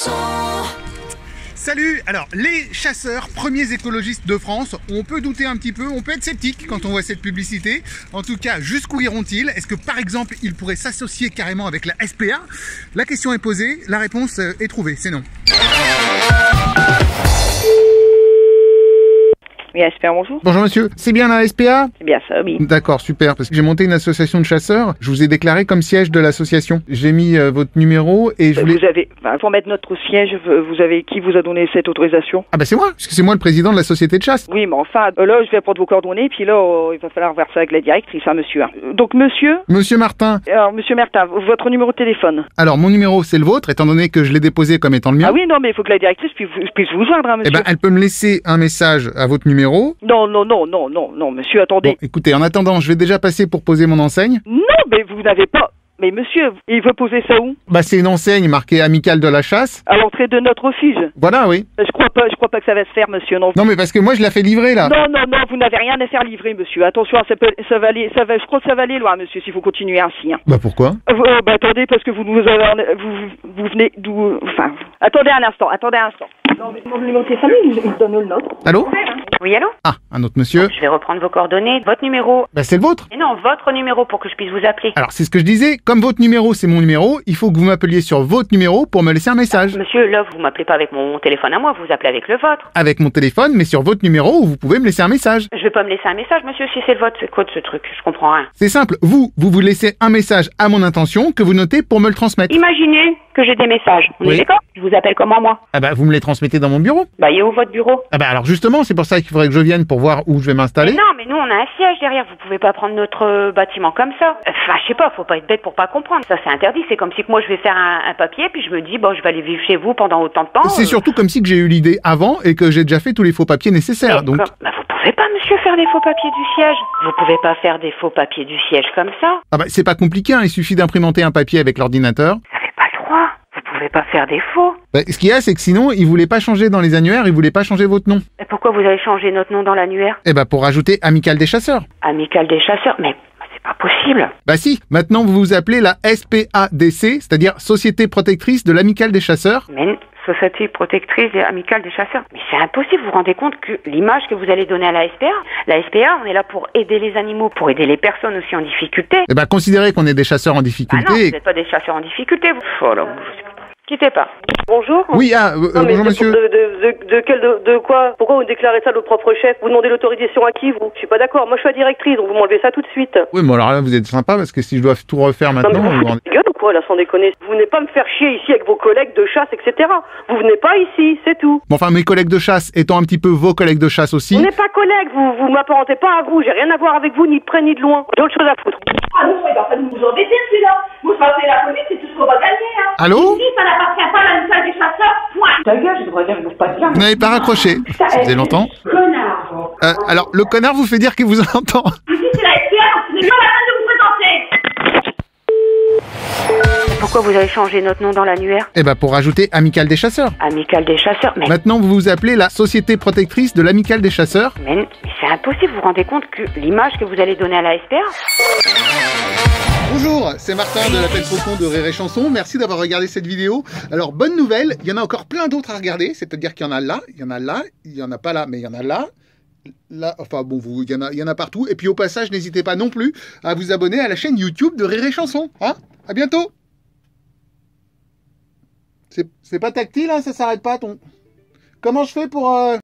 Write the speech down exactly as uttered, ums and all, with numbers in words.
Salut! Alors, les chasseurs, premiers écologistes de France, on peut douter un petit peu, on peut être sceptique quand on voit cette publicité. En tout cas, jusqu'où iront-ils? Est-ce que, par exemple, ils pourraient s'associer carrément avec la S P A? La question est posée, la réponse est trouvée, c'est non. Oui, S P A, bonjour. Bonjour monsieur, c'est bien la S P A? C'est bien ça, oui. D'accord, super, parce que j'ai monté une association de chasseurs, je vous ai déclaré comme siège de l'association. J'ai mis euh, votre numéro et je voulais... Vous avez, enfin, pour mettre notre siège, vous avez, qui vous a donné cette autorisation? Ah bah c'est moi, parce que c'est moi le président de la société de chasse. Oui, mais enfin, là, je vais prendre vos coordonnées, puis là, oh, il va falloir voir ça avec la directrice, hein, monsieur. Donc, monsieur? Monsieur Martin. Alors, monsieur Martin, votre numéro de téléphone? Alors, mon numéro, c'est le vôtre, étant donné que je l'ai déposé comme étant le mien. Ah oui, non, mais il faut que la directrice puisse, puisse vous joindre, hein, monsieur. Eh ben, elle peut me laisser un message à votre numéro. Non, non, non, non, non, non, monsieur, attendez. Bon, écoutez, en attendant, je vais déjà passer pour poser mon enseigne. Non, mais vous n'avez pas... Mais monsieur, il veut poser ça où? Bah, c'est une enseigne marquée amicale de la chasse. À l'entrée de notre refuge. Voilà, oui. Je crois pas, je crois pas que ça va se faire, monsieur, non. Non, mais parce que moi, je la fais livrer, là. Non, non, non, vous n'avez rien à faire livrer, monsieur. Attention, ça peut, ça va aller, ça va, je crois que ça va aller loin, monsieur, si vous continuez ainsi. Hein. Bah, pourquoi? Euh, euh, bah, attendez, parce que vous nous avez, vous, vous venez d'où, enfin, attendez un instant, attendez un instant. Non, mais mon numéro de téléphone, il, il donne le nôtre. Allô? Oui, allô? Ah, un autre monsieur. Je vais reprendre vos coordonnées. Votre numéro. Bah, c'est le vôtre. Et non, votre numéro pour que je puisse vous appeler. Alors, c'est ce que je disais. Comme votre numéro, c'est mon numéro, il faut que vous m'appeliez sur votre numéro pour me laisser un message. Monsieur, là, vous m'appelez pas avec mon téléphone à moi, vous appelez avec le vôtre. Avec mon téléphone, mais sur votre numéro où vous pouvez me laisser un message. Je vais pas me laisser un message, monsieur, si c'est le vôtre. C'est quoi de ce truc? Je comprends rien. C'est simple. Vous, vous vous laissez un message à mon intention que vous notez pour me le transmettre. Imaginez que j'ai des messages. On Oui. est d'accord? Je vous appelle comment, moi? Ah bah, vous me les transmettez dans mon bureau. Bah, il est où votre bureau? Ah bah, alors justement, c'est pour ça qu'il faudrait que je vienne pour voir où je vais Mais m'installer. non, mais nous, on a un siège derrière. Vous pouvez pas prendre notre euh, bâtiment comme ça. Enfin, je sais pas, faut pas être bête pour pas comprendre. Ça, c'est interdit. C'est comme si que moi, je vais faire un, un papier, puis je me dis, bon, je vais aller vivre chez vous pendant autant de temps. C'est euh, surtout comme si que j'ai eu l'idée avant et que j'ai déjà fait tous les faux papiers nécessaires. Mais Donc, comme- bah, vous pouvez pas, monsieur, faire des faux papiers du siège. Vous pouvez pas faire des faux papiers du siège comme ça. ah bah, c'est pas compliqué, hein, il suffit d'imprimenter un papier avec l'ordinateur. Vous avez pas le droit. Vous pouvez pas faire des faux. Bah, ce qu'il y a, c'est que sinon, ils voulaient pas changer dans les annuaires, ils voulaient pas changer votre nom. Et pourquoi vous avez changé notre nom dans l'annuaire? Eh bah, pour rajouter Amicale des chasseurs. Amical des chasseurs. Mais c'est pas possible. Bah si, maintenant vous vous appelez la S P A D C, c'est-à-dire Société Protectrice de l'Amicale des chasseurs. Mais une société protectrice et amicale des chasseurs. Mais c'est impossible. Vous vous rendez compte que l'image que vous allez donner à la S P A, la S P A, on est là pour aider les animaux, pour aider les personnes aussi en difficulté. Eh bah, considérez qu'on est des chasseurs en Ah non, difficulté. vous et- n'êtes pas des chasseurs en difficulté. Vous... Oh là, je sais pas. Quittez pas. Bonjour. Oui, ah, euh, Non, mais bonjour de, monsieur. De, de, de, de quel, de, de quoi? Pourquoi vous déclarez ça à votre propre chef? Vous demandez l'autorisation à qui, vous? Je suis pas d'accord. Moi, je suis la directrice, donc vous m'enlevez ça tout de suite. Oui, mais alors là, vous êtes sympa parce que si je dois tout refaire Non, maintenant, mais vous vous vous rendez- foutez de gueule ou quoi, là, sans déconner? Vous venez pas me faire chier ici avec vos collègues de chasse, et cetera. Vous venez pas ici, c'est tout. Bon, enfin, mes collègues de chasse étant un petit peu vos collègues de chasse aussi. On n'est pas collègues, vous, vous m'apparentez pas à vous. J'ai rien à voir avec vous, ni de près ni de loin. J'ai autre chose à foutre. Ah non, il va pas nous embêter celui-là. Vous passez la police, c'est tout ce qu'on va gagner, hein. Allô? Ici, ça n'appartient pas à la salle des chasseurs, point. Ta gueule, je devrais dire que vous pas bien. Vous n'avez pas raccroché. Ça faisait longtemps. Connard. Euh, alors, le connard vous fait dire qu'il vous entend. Ici, c'est la S P A, donc ce n'est pas la peine de vous présenter. Pourquoi vous avez changé notre nom dans l'annuaire? Eh bah, pour rajouter Amicale des chasseurs. Amical des chasseurs. Mais, Maintenant, vous vous appelez la Société Protectrice de l'Amicale des chasseurs. mais, mais c'est impossible. Vous vous rendez compte que l'image que vous allez donner à la S P A? Bonjour, c'est Martin de la Tête Faucon de Rire et Chanson. Merci d'avoir regardé cette vidéo. Alors, bonne nouvelle, il y en a encore plein d'autres à regarder. C'est-à-dire qu'il y en a là, il y en a là, il y en a pas là, mais il y en a là. Là, enfin bon, vous, il y en a, il y en a partout. Et puis au passage, n'hésitez pas non plus à vous abonner à la chaîne YouTube de Rire et Chanson. Hein? À bientôt. C'est, c'est pas tactile, hein, ça s'arrête pas ton. Comment je fais pour euh...